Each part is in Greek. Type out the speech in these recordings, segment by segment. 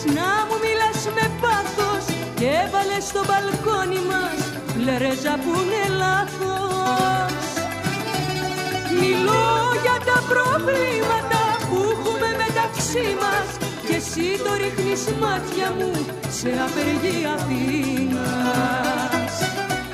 να μου μιλάς με πάθος και έβαλες στο μπαλκόνι μας φλερέζα που είναι λάθος. Μιλώ για τα προβλήματα που έχουμε μεταξύ μας και εσύ το ρίχνεις μάτια μου σε απεργία Αθήνας.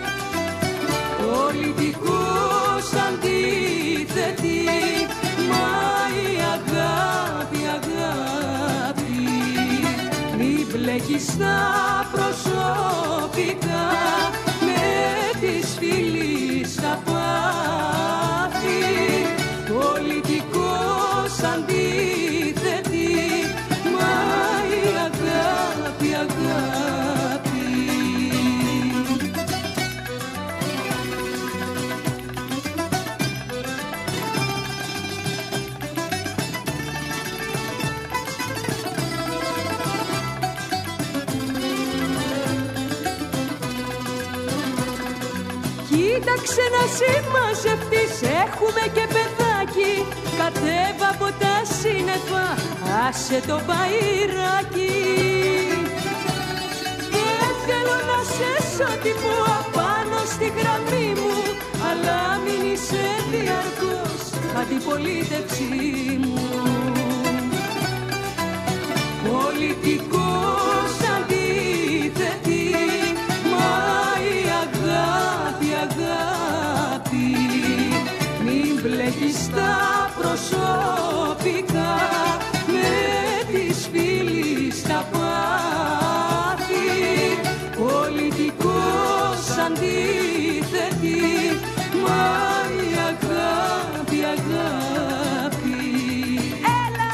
Πολιτικός αντίθετη, μα η αγάπη, αγάπη μην μπλέκεις τα προσωπικά με τις φίλες τα πάθη. Πολιτικός αντίθετη, μα η αγάπη, αγάπη. Κοίταξε να συμμαζευτείς, έχουμε και παιδάκι. Κατέβα από τα σύννεφα, άσε το μπαϊράκι. Δεν θέλω να σε σωτιπώ απάνω στη γραμμή μου, αλλά μην είσαι διαρκώς αντιπολίτευσή μου. Πολιτικός αντίθετη, μα η αγάπη, αγάπη μην μπλέκεις τα προσωπικά με τις φίλες τα πάθη. Πολιτικός αντίθετη, μα η αγάπη, αγάπη. Έλα!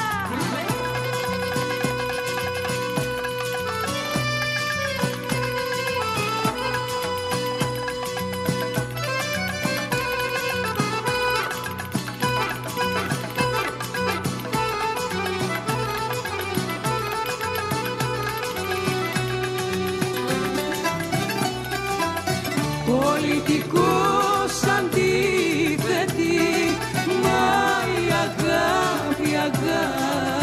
Πολιτικός αντίθετη, μα η αγάπη, αγάπη.